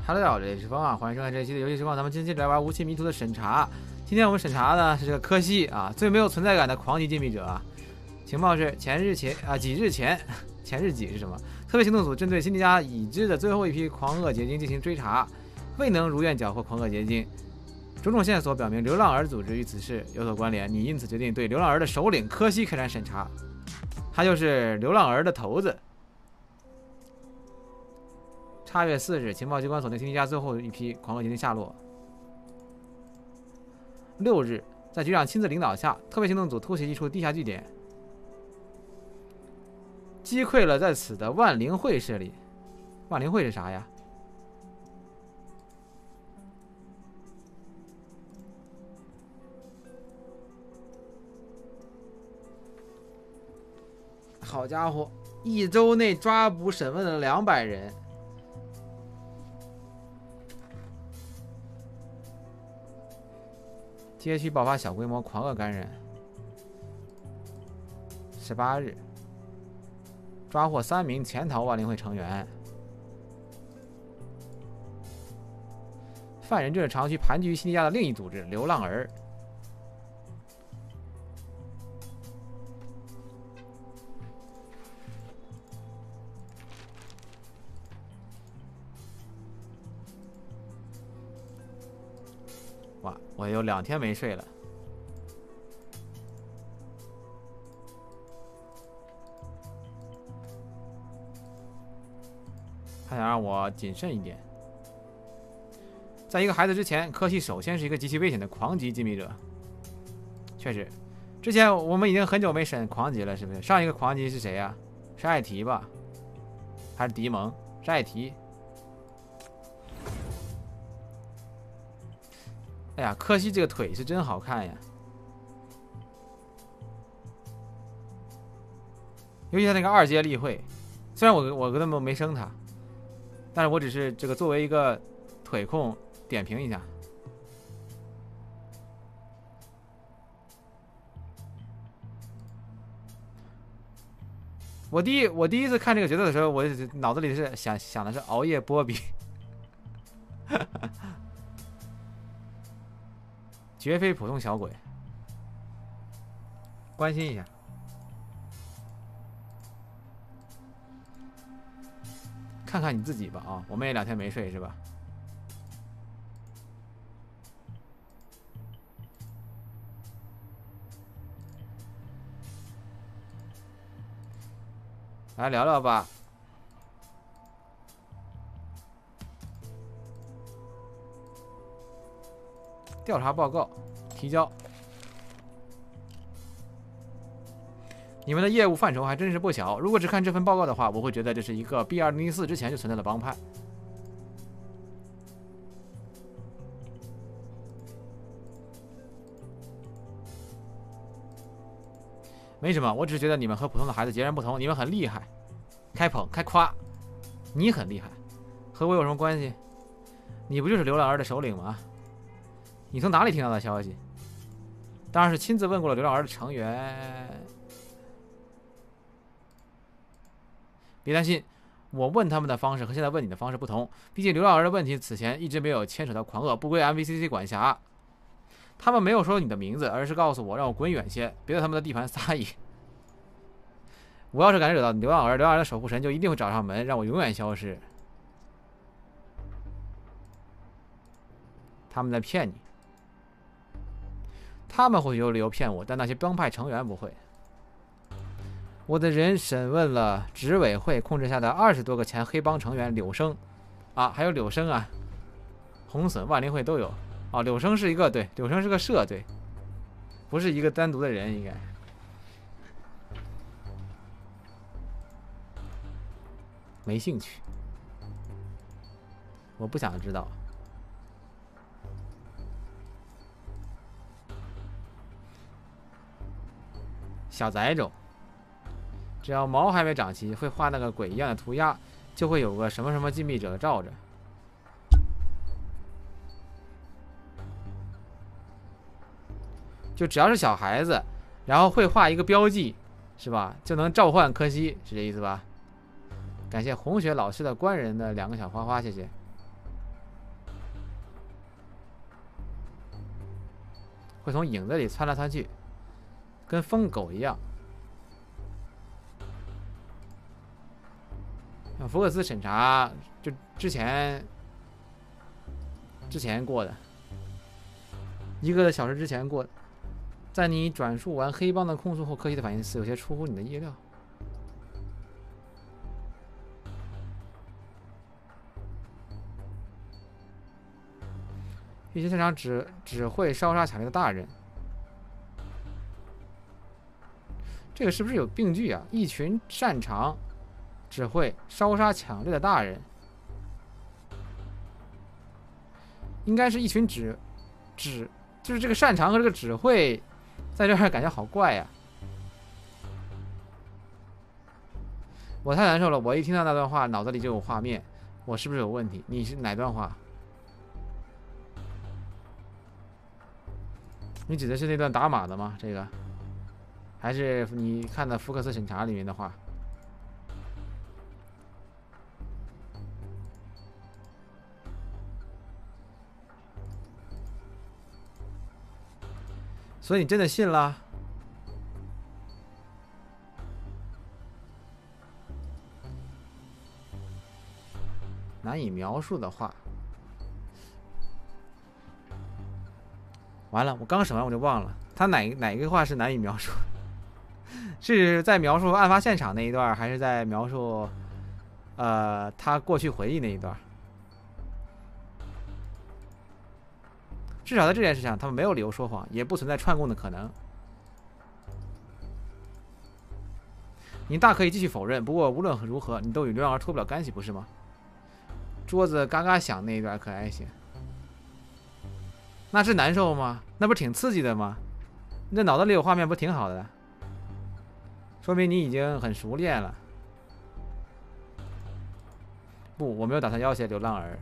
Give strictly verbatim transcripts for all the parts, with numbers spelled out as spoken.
Hello， 大家好，这里是风啊，欢迎收看这一期的游戏时光。咱们今天来玩无期迷途的审查。今天我们审查的是这个科西啊，最没有存在感的狂级禁闭者啊。情报是前日前啊几日前，前日几是什么？特别行动组针对辛迪加已知的最后一批狂恶结晶进行追查，未能如愿缴获狂恶结晶。种种线索表明流浪儿组织与此事有所关联，你因此决定对流浪儿的首领科西开展审查。他就是流浪儿的头子。八月四日，情报机关锁定辛迪加最后一批狂恶结晶下落。六日，在局长亲自领导下，特别行动组突袭一处地下据点，击溃了在此的万灵会势力。万灵会是啥呀？好家伙，一周内抓捕审问了两百人。街区爆发小规模狂恶感染。十八日，抓获三名潜逃万灵会成员。犯人正是长期盘踞于辛迪加的另一组织——流浪儿。哇，我有两天没睡了。他想让我谨慎一点。在一个孩子之前，科西首先是一个极其危险的狂级禁闭者。确实，之前我们已经很久没审狂级了，是不是？上一个狂级是谁呀、啊？是艾提吧？还是迪蒙？是艾提。哎呀，科西这个腿是真好看呀！尤其他那个二阶例会，虽然我我根本没升他，但是我只是这个作为一个腿控点评一下。我第一我第一次看这个角色的时候，我脑子里是想想的是熬夜波比。绝非普通小鬼，关心一下。看看你自己吧啊，我们也两天没睡是吧？来聊聊吧。调查报告提交。你们的业务范畴还真是不小。如果只看这份报告的话，我会觉得这是一个 B 二零零四之前就存在的帮派。没什么，我只是觉得你们和普通的孩子截然不同，你们很厉害，开捧开夸，你很厉害，和我有什么关系？你不就是流浪儿的首领吗？你从哪里听到的消息？当然是亲自问过了流浪儿的成员。别担心，我问他们的方式和现在问你的方式不同。毕竟流浪儿的问题此前一直没有牵扯到狂恶，不归 M V C C 管辖。他们没有说你的名字，而是告诉我让我滚远些，别在他们的地盘撒野。我要是敢惹到流浪儿，流浪儿的守护神就一定会找上门，让我永远消失。他们在骗你。他们或许有理由骗我，但那些帮派成员不会。我的人审问了执委会控制下的二十多个前黑帮成员柳生，啊，还有柳生啊，红隼、万灵会都有。哦，柳生是一个，对，柳生是个社队，不是一个单独的人，应该。没兴趣，我不想知道。小崽种，只要毛还没长齐，会画那个鬼一样的涂鸦，就会有个什么什么禁闭者罩着。就只要是小孩子，然后会画一个标记，是吧？就能召唤柯西，是这意思吧？感谢红雪老师的官人的两个小花花，谢谢。 会从影子里窜来窜去，跟疯狗一样。福克斯审查就之前之前过的，一个小时之前过的。在你转述完黑帮的控诉后，柯西的反应似有些出乎你的意料。一些擅长只只会烧杀抢掠的大人，这个是不是有病句啊？一群擅长只会烧杀抢掠的大人，应该是一群只只就是这个擅长和这个只会，在这儿感觉好怪呀、啊！我太难受了，我一听到那段话，脑子里就有画面，我是不是有问题？你是哪段话？你指的是那段打码的吗？这个，还是你看的福克斯审查里面的话？所以你真的信了？难以描述的话。完了，我刚审完我就忘了，他哪哪个话是难以描述？是在描述案发现场那一段，还是在描述，呃，他过去回忆那一段？至少在这件事上，他们没有理由说谎，也不存在串供的可能。你大可以继续否认，不过无论如何，你都与流浪儿脱不了干系，不是吗？桌子嘎嘎响那一段可还行？那是难受吗？那不是挺刺激的吗？你这脑子里有画面，不挺好的？说明你已经很熟练了。不，我没有打算要挟流浪儿。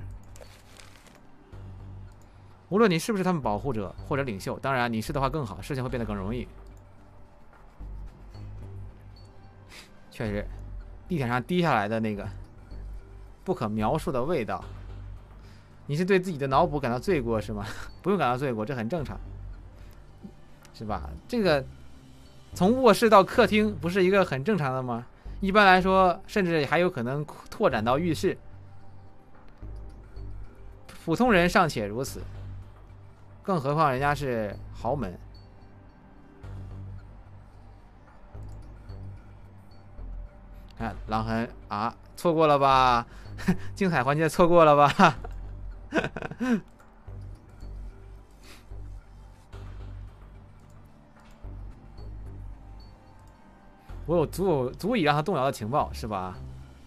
无论你是不是他们保护者或者领袖，当然你是的话更好，事情会变得更容易。确实，地毯上滴下来的那个不可描述的味道。你是对自己的脑补感到罪过是吗？不用感到罪过，这很正常，是吧？这个从卧室到客厅不是一个很正常的吗？一般来说，甚至还有可能拓展到浴室。普通人尚且如此，更何况人家是豪门。看狼痕啊，错过了吧？精彩环节错过了吧？我有足有足以让他动摇的情报，是吧？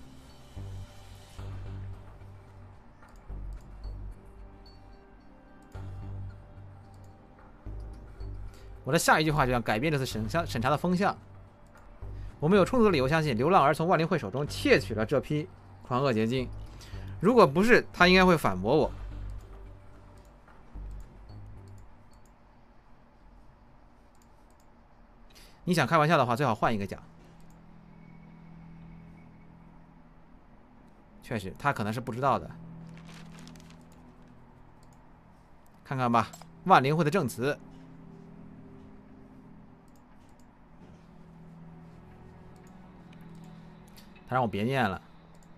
我的下一句话就要改变这次审审查的风向。我们有充足的理由相信，流浪儿从万灵会手中窃取了这批狂恶结晶。如果不是，他应该会反驳我。你想开玩笑的话，最好换一个讲。确实，他可能是不知道的。看看吧，万灵会的证词。他让我别念了。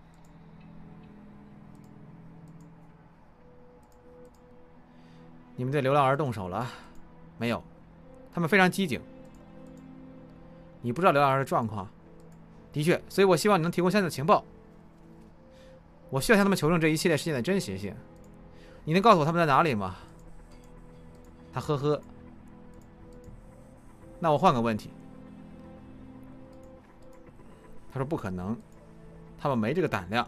你们对流浪儿动手了？没有，他们非常机警。你不知道流浪儿的状况，的确，所以我希望你能提供相应的情报。我需要向他们求证这一系列事件的真实性。你能告诉我他们在哪里吗？他呵呵。那我换个问题。他说不可能，他们没这个胆量。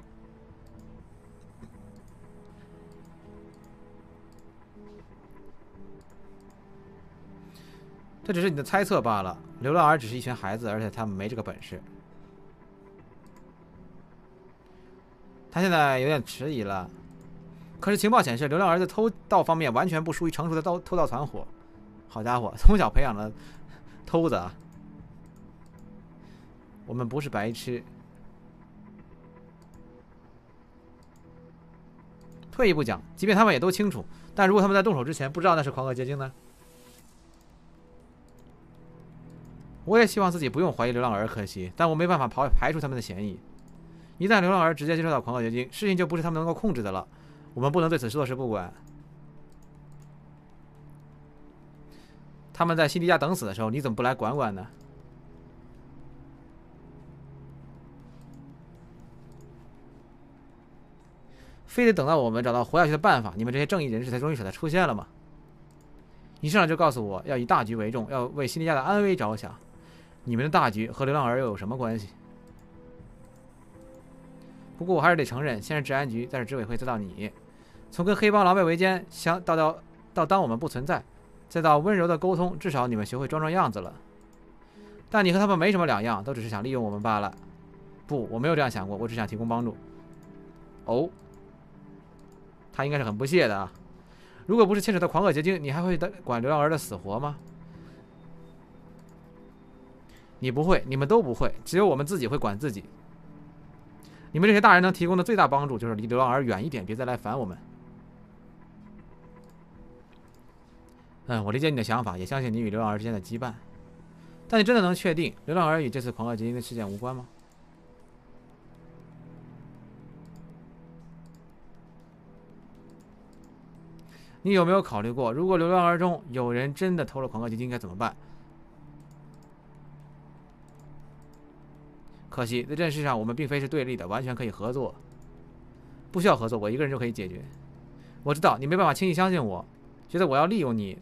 这只是你的猜测罢了。流浪儿只是一群孩子，而且他们没这个本事。他现在有点迟疑了。可是情报显示，流浪儿在偷盗方面完全不输于成熟的偷偷盗团伙。好家伙，从小培养了偷子啊！我们不是白痴。退一步讲，即便他们也都清楚，但如果他们在动手之前不知道那是狂恶结晶呢？ 我也希望自己不用怀疑流浪儿可惜，但我没办法排排除他们的嫌疑。一旦流浪儿直接接触到狂恶结晶，事情就不是他们能够控制的了。我们不能对此坐视不管。他们在西迪亚等死的时候，你怎么不来管管呢？非得等到我们找到活下去的办法，你们这些正义人士才终于舍得出现了吗？一上来就告诉我要以大局为重，要为西迪亚的安危着想。你们的大局和流浪儿又有什么关系？不过我还是得承认，先是治安局，再是执委会，再到你，从跟黑帮狼狈为奸，相到到到当我们不存在，再到温柔的沟通，至少你们学会装装样子了。但你和他们没什么两样，都只是想利用我们罢了。不，我没有这样想过，我只想提供帮助。哦，他应该是很不屑的啊。如果不是牵扯到狂恶结晶，你还会管流浪儿的死活吗？你不会，你们都不会，只有我们自己会管自己。你们这些大人能提供的最大帮助就是离流浪儿远一点，别再来烦我们。嗯，我理解你的想法，也相信你与流浪儿之间的羁绊。但你真的能确定流浪儿与这次狂恶结晶的事件无关吗？你有没有考虑过，如果流浪儿中有人真的偷了狂恶结晶，该怎么办？可惜，在这件事上我们并非是对立的，完全可以合作。不需要合作，我一个人就可以解决。我知道你没办法轻易相信我，觉得我要利用你，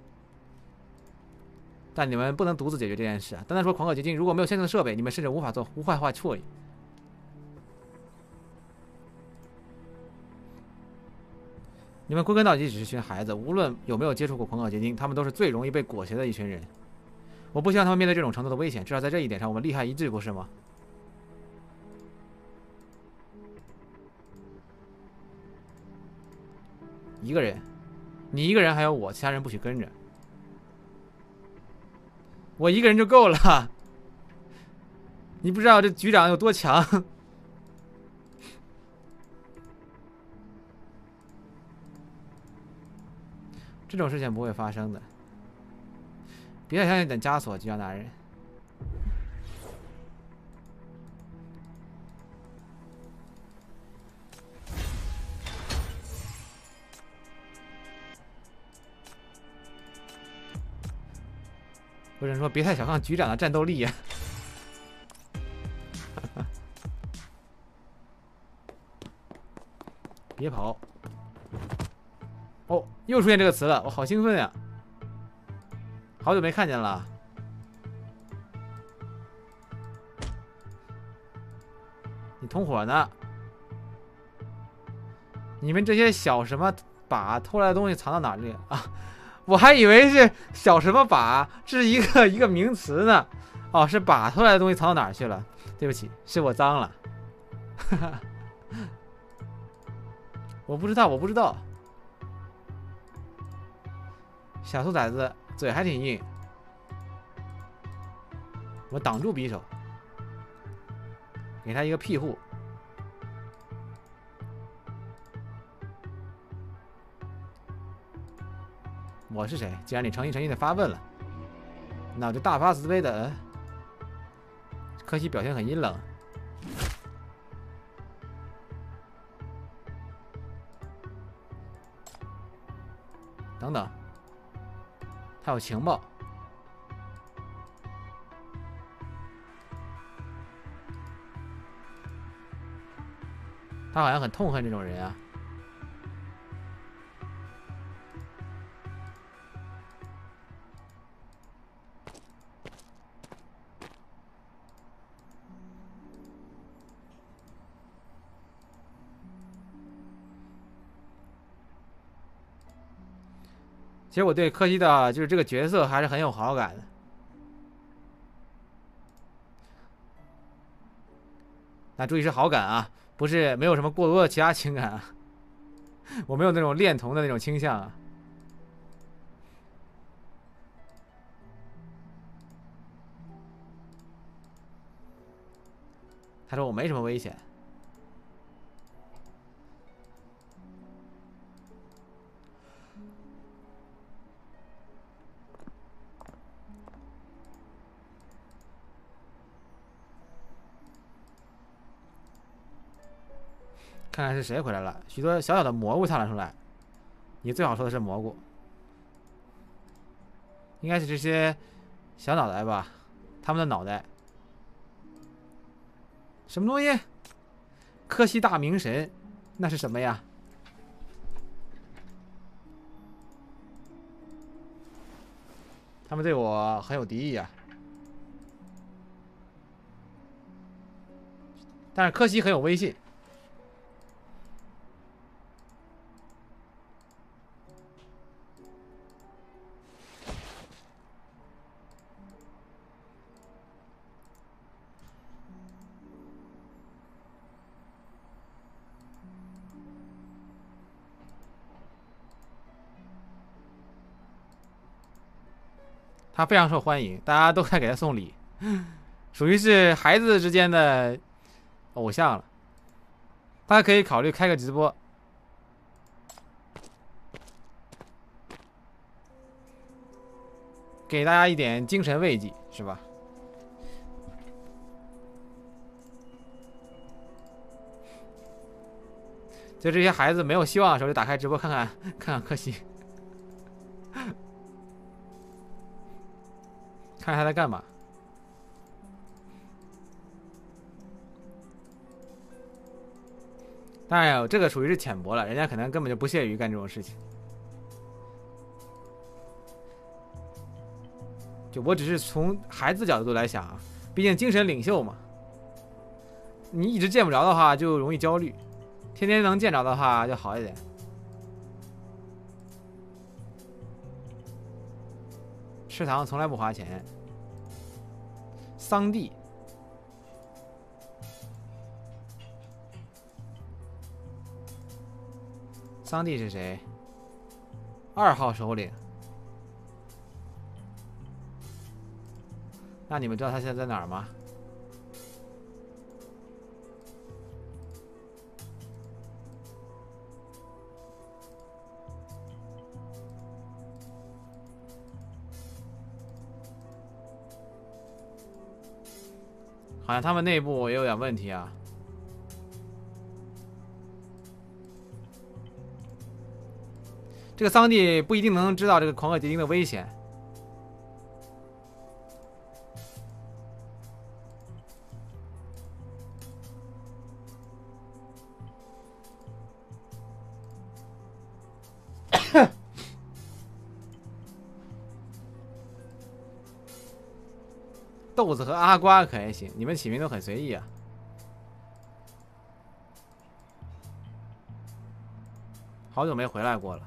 但你们不能独自解决这件事。单单说狂恶结晶，如果没有先进的设备，你们甚至无法做无坏化处理。你们归根到底只是群孩子，无论有没有接触过狂恶结晶，他们都是最容易被裹挟的一群人。我不希望他们面对这种程度的危险，至少在这一点上我们利害一致，不是吗？一个人，你一个人还有我，其他人不许跟着。我一个人就够了。你不知道这局长有多强。这种事情不会发生的。别再相信等枷锁，局长大人。或者说，别太小看局长的战斗力呀、啊！别跑！哦，又出现这个词了，我好兴奋呀！好久没看见了。你同伙呢？你们这些小什么把偷来的东西藏到哪里啊？我还以为是小什么把，这是一个一个名词呢。哦，是把偷来的东西藏到哪儿去了？对不起，是我脏了。我不知道，我不知道。小兔崽子嘴还挺硬，我挡住匕首，给他一个庇护。我是谁？既然你诚心诚意的发问了，那我就大发慈悲的。柯西表现很阴冷。等等，他有情报。他好像很痛恨这种人啊。其实我对柯西的就是这个角色还是很有好感的。那注意是好感啊，不是没有什么过多的其他情感啊。我没有那种恋童的那种倾向啊。他说我没什么危险。 看看是谁回来了。许多小小的蘑菇跳了出来，你最好说的是蘑菇，应该是这些小脑袋吧？他们的脑袋。什么东西？科西大明神，那是什么呀？他们对我很有敌意啊。但是柯西很有威信。他非常受欢迎，大家都在给他送礼，属于是孩子之间的偶像了。他可以考虑开个直播，给大家一点精神慰藉，是吧？就这些孩子没有希望的时候，就打开直播看看看看柯西，看看他在干嘛。当然，这个属于是浅薄了，人家可能根本就不屑于干这种事情。就我只是从孩子角度来想啊，毕竟精神领袖嘛，你一直见不着的话就容易焦虑，天天能见着的话就好一点。吃糖从来不花钱。桑蒂，桑蒂是谁？二号首领。那你们知道他现在在哪儿吗？好像他们内部也有点问题啊。这个桑蒂不一定能知道这个狂恶结晶的危险。豆子和阿瓜可还行，你们起名都很随意啊。好久没回来过了。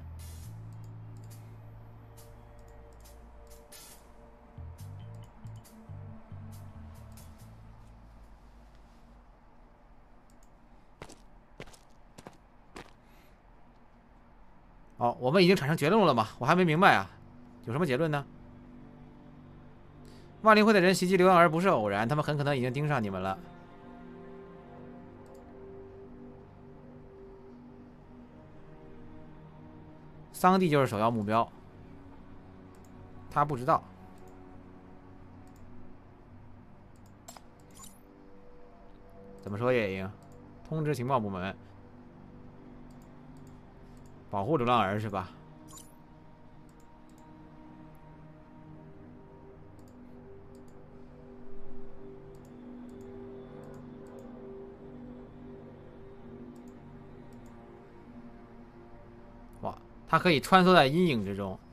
哦，我们已经产生结论了吗？我还没明白啊，有什么结论呢？万灵会的人袭击刘洋儿不是偶然，他们很可能已经盯上你们了。桑蒂就是首要目标，他不知道。怎么说也赢，通知情报部门，保护流浪儿是吧？哇，它可以穿梭在阴影之中，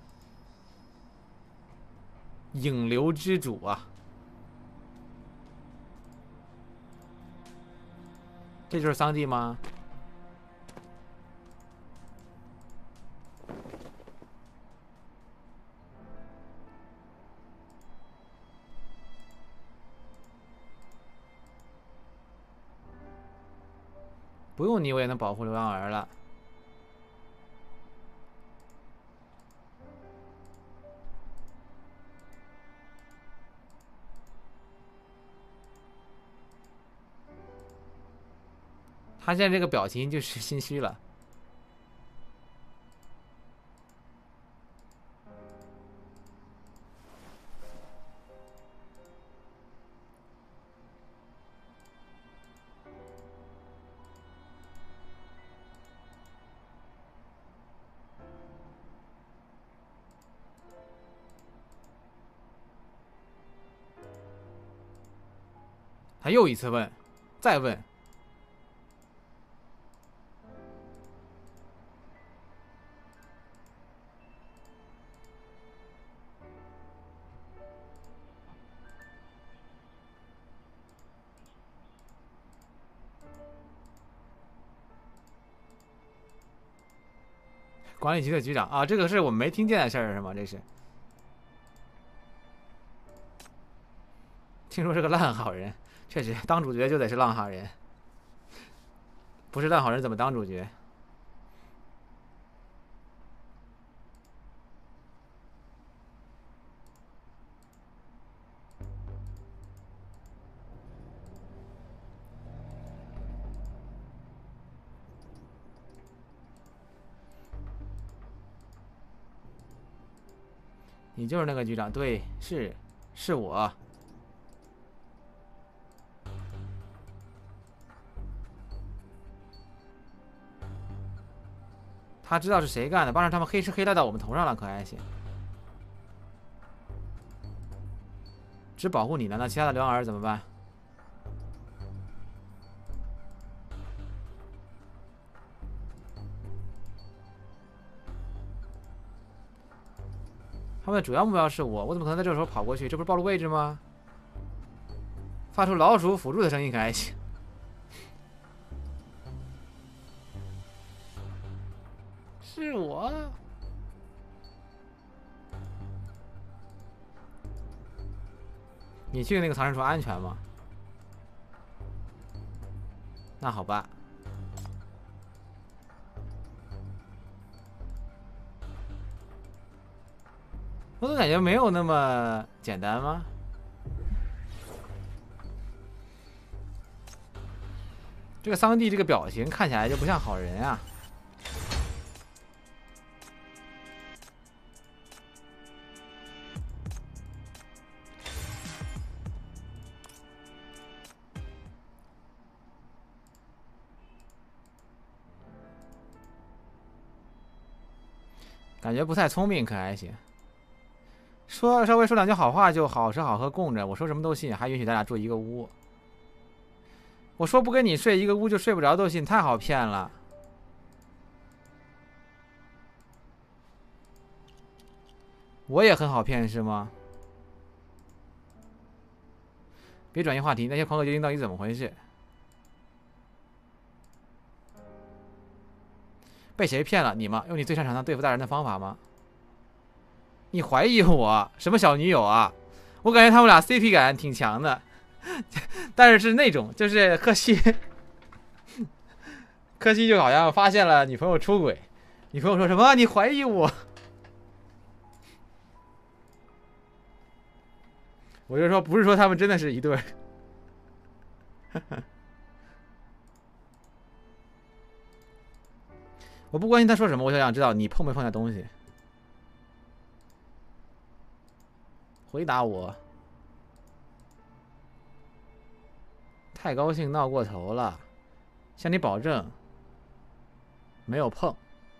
影流之主啊！这就是桑蒂吗？不用你我也能保护流浪儿了。他现在这个表情就是心虚了。 他又一次问，再问。管理局的局长啊，这个是我们没听见的事儿是吗？这是。听说是个烂好人，确实，当主角就得是烂好人，不是烂好人怎么当主角？你就是那个局长，对，是，是我。他知道是谁干的，帮着他们黑吃黑赖到我们头上了，可还行？只保护你了，那其他的流浪儿怎么办？他们的主要目标是我，我怎么可能在这个时候跑过去？这不是暴露位置吗？发出老鼠辅助的声音可还行？是我。你去那个藏身处安全吗？那好吧。我总感觉没有那么简单吗？这个桑蒂这个表情看起来就不像好人啊。感觉不太聪明，可还行。说稍微说两句好话就好吃好喝供着，我说什么都信，还允许咱俩住一个屋。我说不跟你睡一个屋就睡不着都信，太好骗了。我也很好骗是吗？别转移话题，那些狂狗决定到底怎么回事？被谁骗了？你吗？用你最擅长的对付大人的方法吗？你怀疑我？什么小女友啊？我感觉他们俩 C P 感挺强的，但是是那种，就是柯西，柯西就好像发现了女朋友出轨，女朋友说什么？你怀疑我？我就说不是说他们真的是一对。我不关心他说什么，我就想知道你碰没碰下东西。回答我。太高兴闹过头了，向你保证，没有碰。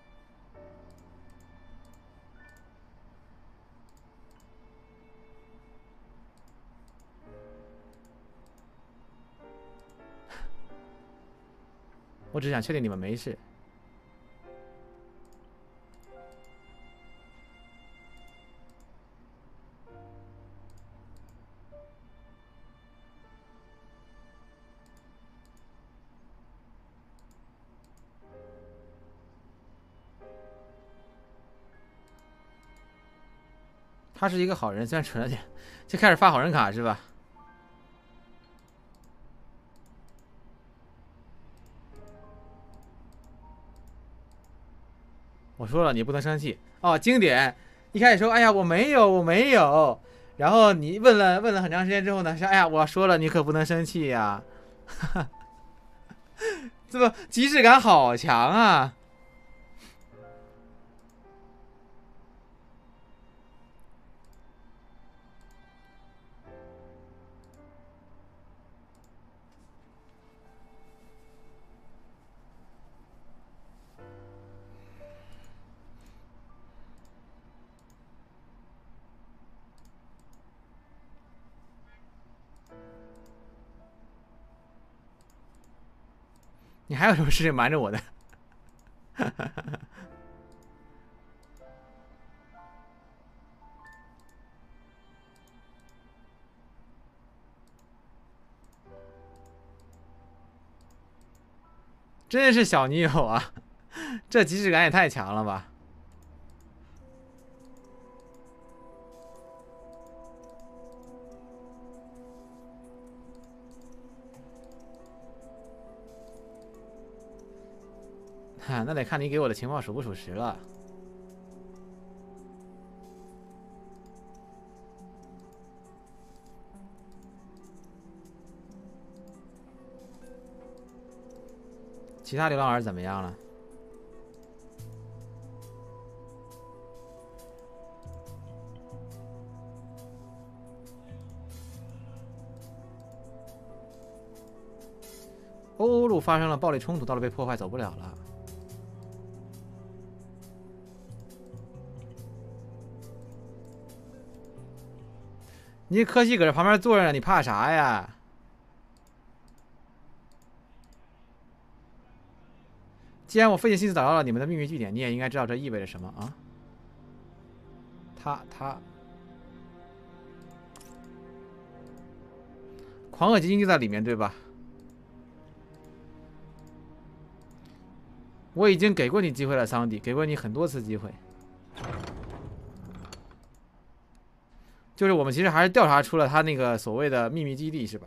我只想确定你们没事。他是一个好人，虽然蠢了点，就开始发好人卡是吧？我说了，你不能生气哦。经典，一开始说，哎呀，我没有，我没有。然后你问了问了很长时间之后呢，说，哎呀，我说了，你可不能生气呀。这不即视感好强啊！ 你还有什么事情瞒着我的？真是小女友啊，这即视感也太强了吧！哈，那得看你给我的情报属不属实了。其他流浪儿怎么样了？欧陆发生了暴力冲突，道路被破坏，走不了了。你柯西搁这旁边坐着呢，你怕啥呀？既然我费尽心思找到了你们的秘密据点，你也应该知道这意味着什么啊？他他，狂恶基金就在里面，对吧？我已经给过你机会了，桑迪，给过你很多次机会。就是我们其实还是调查出了他那个所谓的秘密基地，是吧？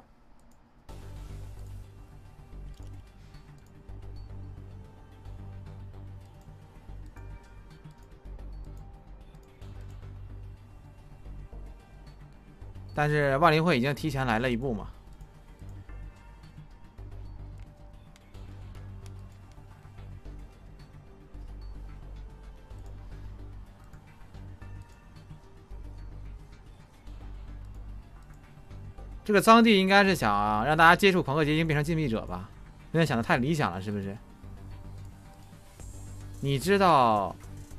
但是万灵会已经提前来了一步嘛。这个臧地应该是想让大家接触狂恶结晶变成禁闭者吧？有点想的太理想了，是不是？你知道，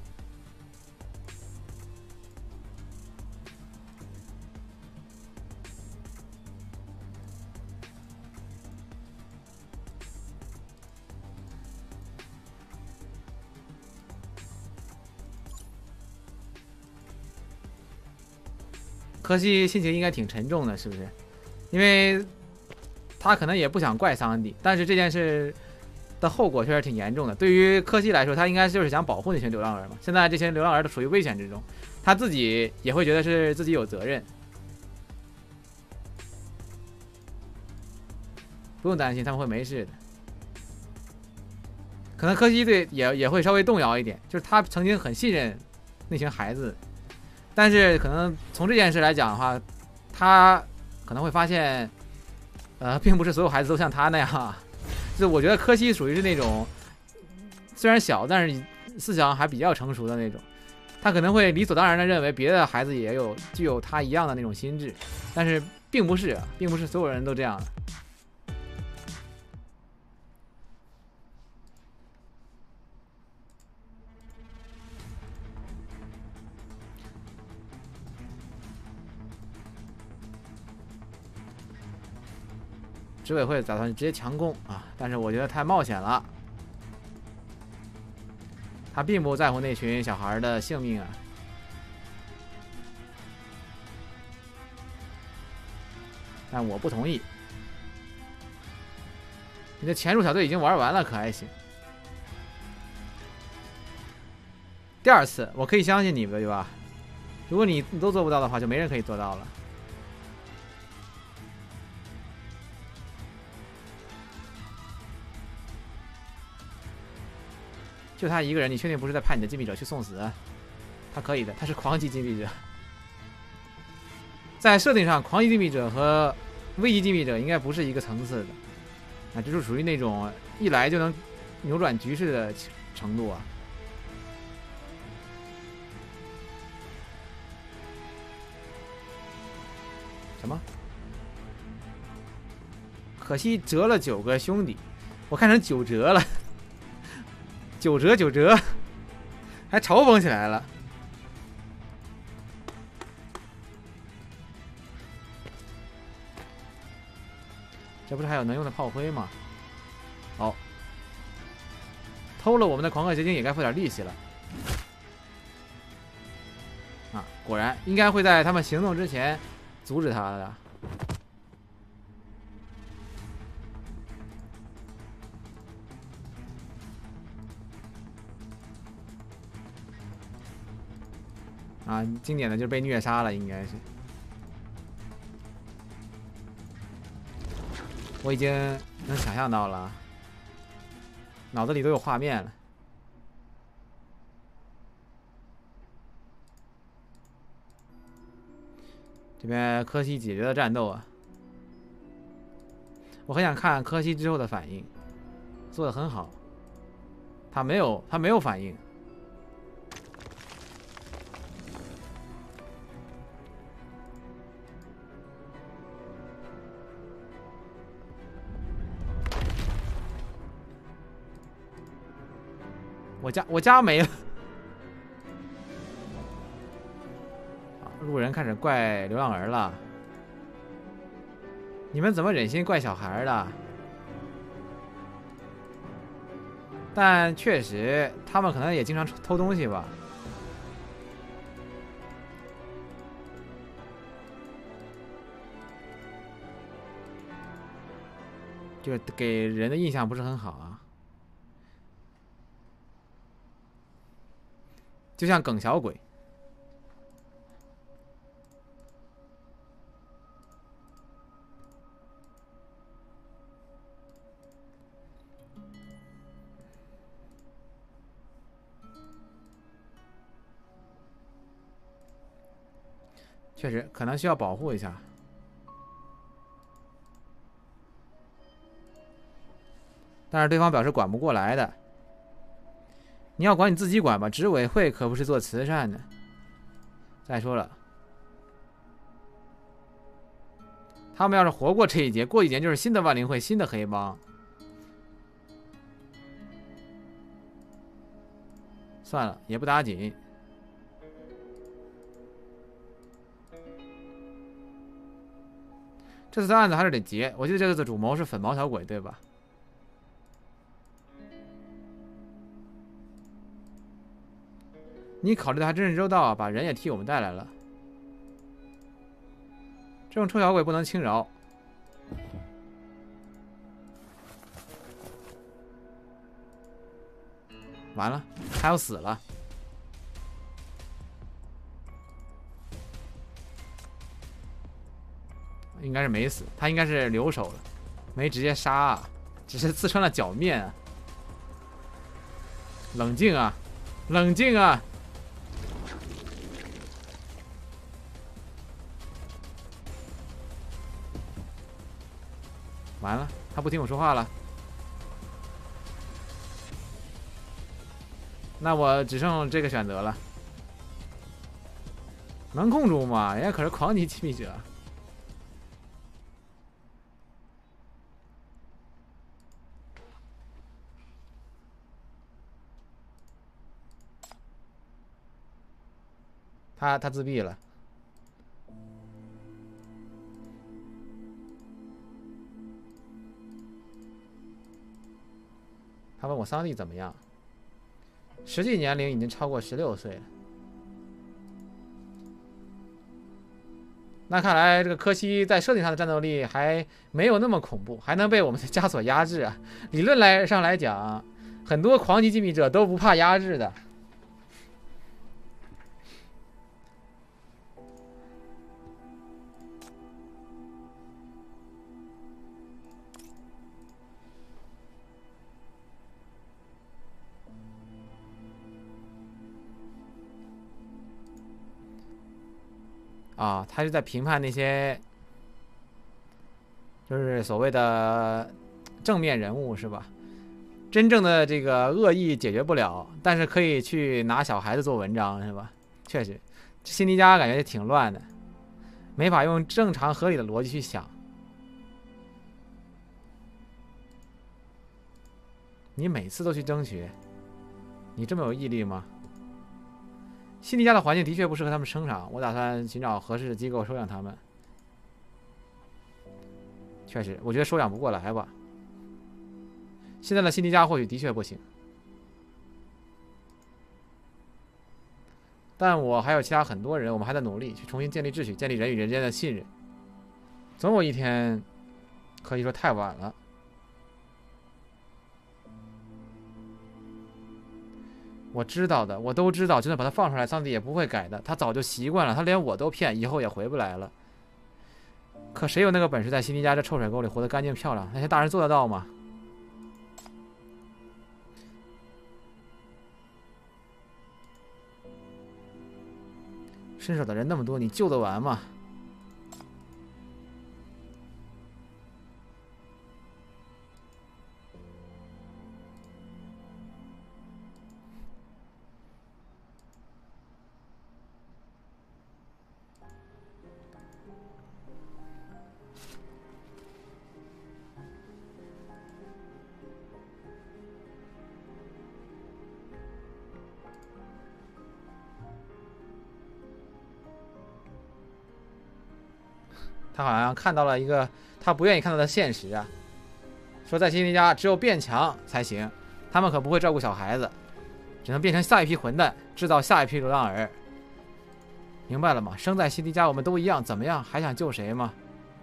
柯西心情应该挺沉重的，是不是？因为他可能也不想怪桑迪，但是这件事的后果确实挺严重的。对于柯西来说，他应该就是想保护那群流浪儿嘛。现在这些流浪儿都处于危险之中，他自己也会觉得是自己有责任。不用担心，他们会没事的。可能柯西对也也会稍微动摇一点，就是他曾经很信任那群孩子，但是可能从这件事来讲的话，他可能会发现，呃，并不是所有孩子都像他那样。就我觉得柯西属于是那种虽然小，但是思想还比较成熟的那种。他可能会理所当然的认为别的孩子也有具有他一样的那种心智，但是并不是，并不是所有人都这样的。执委会打算直接强攻啊，但是我觉得太冒险了。他并不在乎那群小孩的性命啊。但我不同意。你的潜入小队已经玩完了，可还行？第二次，我可以相信你的，对吧？如果你都做不到的话，就没人可以做到了。就他一个人，你确定不是在派你的禁闭者去送死？他可以的，他是狂级禁闭者。在设定上，狂级禁闭者和危级禁闭者应该不是一个层次的，啊，这就属于那种一来就能扭转局势的程度啊。什么？可惜折了九个兄弟，我看成九折了。九折九折，还嘲讽起来了。这不是还有能用的炮灰吗？哦， 偷了我们的狂贺结晶，也该付点利息了。啊，果然应该会在他们行动之前阻止他的。啊，经典的就是被虐杀了，应该是。我已经能想象到了，脑子里都有画面了。这边柯西解决了战斗啊，我很想看柯西之后的反应，做得很好。他没有，他没有反应。我家我家没了。路人开始怪流浪儿了，你们怎么忍心怪小孩的？但确实，他们可能也经常偷东西吧。就给人的印象不是很好啊。就像耿小鬼。确实可能需要保护一下，但是对方表示管不过来的。你要管你自己管吧，执委会可不是做慈善的。再说了，他们要是活过这一劫，过几年就是新的万灵会，新的黑帮。算了，也不打紧。这次的案子还是得结，我记得这次主谋是粉毛小鬼，对吧？你考虑的还真是周到啊，把人也替我们带来了。这种臭小鬼不能轻饶。完了，他要死了。应该是没死，他应该是留守了，没直接杀啊，只是刺穿了脚面啊。冷静啊，冷静啊！完了，他不听我说话了。那我只剩这个选择了，能控住吗？人家可是狂级击毙者。他他自闭了。他问我桑蒂怎么样，实际年龄已经超过十六岁了。那看来这个柯西在设定上的战斗力还没有那么恐怖，还能被我们的枷锁压制啊。理论来上来讲，很多狂级击毙者都不怕压制的。啊，他是在评判那些，就是所谓的正面人物是吧？真正的这个恶意解决不了，但是可以去拿小孩子做文章是吧？确实，辛迪加感觉也挺乱的，没法用正常合理的逻辑去想。你每次都去争取，你这么有毅力吗？辛迪加的环境的确不适合他们生长，我打算寻找合适的机构收养他们。确实，我觉得收养不过来吧。现在的辛迪加或许的确不行。 但我还有其他很多人，我们还在努力去重新建立秩序，建立人与人间的信任。总有一天，可以说太晚了。我知道的，我都知道，就算把他放出来，上帝也不会改的。他早就习惯了，他连我都骗，以后也回不来了。可谁有那个本事在悉尼家这臭水沟里活得干净漂亮？那些大人做得到吗？伸手的人那么多，你救得完吗？他好像看到了一个他不愿意看到的现实啊，说在悉尼家只有变强才行，他们可不会照顾小孩子，只能变成下一批混蛋，制造下一批流浪儿。明白了吗？生在悉尼家我们都一样，怎么样？还想救谁吗？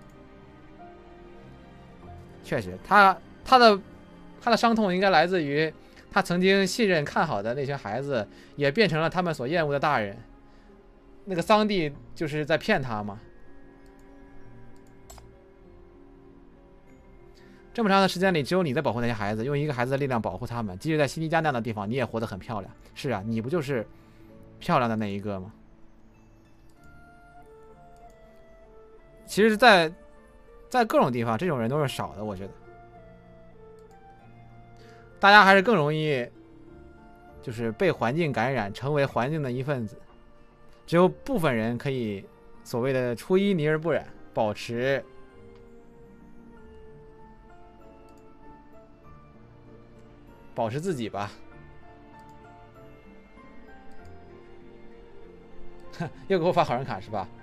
确实，他他的他的伤痛应该来自于他曾经信任看好的那群孩子，也变成了他们所厌恶的大人。那个桑蒂就是在骗他吗？这么长的时间里，只有你在保护那些孩子，用一个孩子的力量保护他们。即使在悉尼家那样的地方，你也活得很漂亮。是啊，你不就是漂亮的那一个吗？其实在，在在各种地方，这种人都是少的。我觉得，大家还是更容易，就是被环境感染，成为环境的一份子。只有部分人可以所谓的出淤泥而不染，保持。保持自己吧。又给我发好人卡是吧？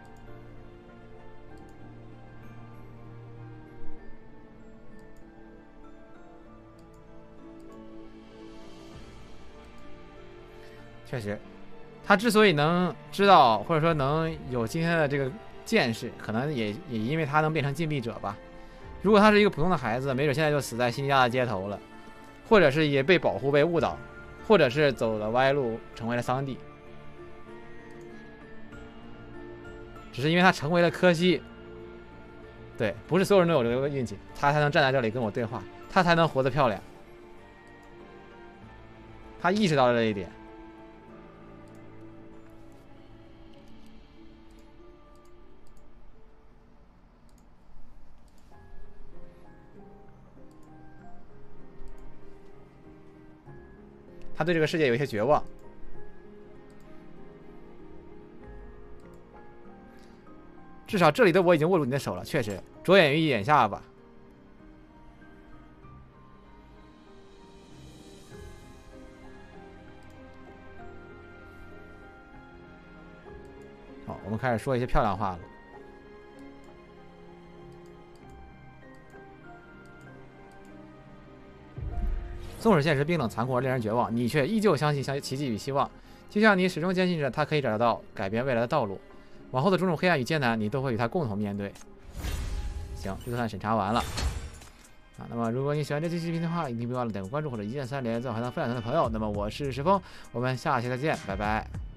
确实，他之所以能知道，或者说能有今天的这个见识，可能也也因为他能变成禁闭者吧。如果他是一个普通的孩子，没准现在就死在悉尼家的街头了。或者是也被保护、被误导，或者是走了歪路，成为了桑蒂。只是因为他成为了柯西，对，不是所有人都有这个运气，他才能站在这里跟我对话，他才能活得漂亮。他意识到了这一点。他对这个世界有一些绝望。至少这里的我已经握住你的手了，确实，着眼于眼下吧。好，我们开始说一些漂亮话了。纵使现实冰冷残酷而令人绝望，你却依旧相信奇迹与希望，就像你始终坚信着它可以找到改变未来的道路。往后的种种黑暗与艰难，你都会与它共同面对。行，这就算审查完了啊。那么，如果你喜欢这期视频的话，一定别忘了点个关注或者一键三连，最好还能分享给朋友。那么，我是石峰，我们下期再见，拜拜。